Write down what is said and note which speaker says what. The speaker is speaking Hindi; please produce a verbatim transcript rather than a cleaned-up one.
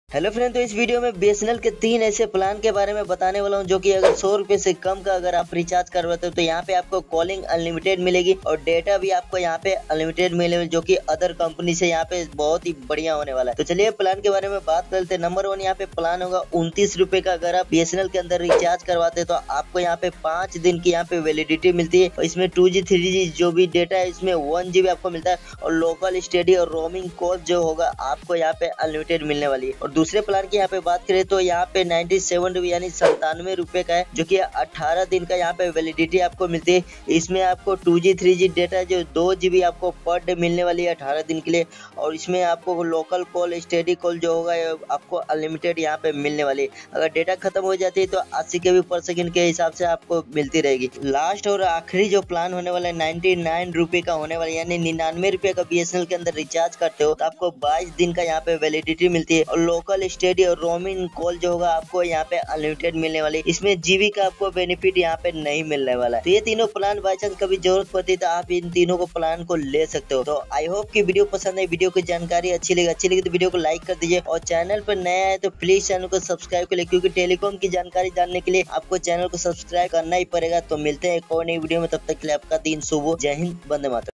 Speaker 1: हेलो फ्रेंड, तो इस वीडियो में बीएसएनएल के तीन ऐसे प्लान के बारे में बताने वाला हूं जो कि अगर सौ रुपए से कम का अगर आप रिचार्ज करवाते हो तो यहाँ पे आपको कॉलिंग अनलिमिटेड मिलेगी और डेटा भी आपको यहाँ पे अनलिमिटेड मिलेगा, जो कि अदर कंपनी से यहाँ पे बहुत ही बढ़िया होने वाला है। तो चलिए प्लान के बारे में बात करते हैं। नंबर वन यहाँ पे प्लान होगा उनतीस रुपए का। अगर आप बीएसएनएल के अंदर रिचार्ज करवाते हैं तो आपको यहाँ पे पांच दिन की यहाँ पे वैलिडिटी मिलती है और इसमें टू जी थ्री जी जो भी डेटा है इसमें वन जीबी आपको मिलता है और लोकल स्टडी और रोमिंग कॉल जो होगा आपको यहाँ पे अनलिमिटेड मिलने वाली है। और दूसरे प्लान की यहाँ पे बात करें तो यहाँ पे नाइन्टी सेवन रुपए यानी संतानवे रुपए का है, जो कि अठारह दिन का यहाँ पे वैलिडिटी आपको मिलती है। इसमें आपको two G three G data जो दो जीबी आपको पर डे मिलने वाली है अठारह दिन के लिए और इसमें आपको लोकल कॉल स्टडी कॉल जो होगा आपको अनलिमिटेड यहाँ पे मिलने वाली है। अगर डेटा खत्म हो जाती है तो अस्सी के बी पर सेकंड के हिसाब से आपको मिलती रहेगी। लास्ट और आखिरी जो प्लान होने वाला है नाइन्टी नाइन रुपए का होने वाला है, यानी निन्यानवे रुपए का बीएसएनएल के अंदर रिचार्ज करते हो तो आपको बाईस दिन का यहाँ पे वैलिडिटी मिलती है और लोकल स्टडी और रोमिंग कॉल जो होगा आपको यहाँ पे अनलिमिटेड मिलने वाली है। इसमें जीबी का आपको बेनिफिट यहाँ पे नहीं मिलने वाला है। तो ये तीनों प्लान बाई चांस कभी जरूरत पड़ती है तो आप इन तीनों को प्लान को ले सकते हो। तो आई होप कि वीडियो पसंद है, वीडियो की जानकारी अच्छी लगी अच्छी लगी तो वीडियो को लाइक कर दीजिए और चैनल पर नया है तो प्लीज चैनल को सब्सक्राइब कर ले, क्योंकि टेलीकॉम की जानकारी जानने के लिए आपको चैनल को सब्सक्राइब करना ही पड़ेगा। तो मिलते हैं एक और नई वीडियो में, तब तक के लिए आपका दिन शुभ हो। जय हिंद, वंदे मातरम।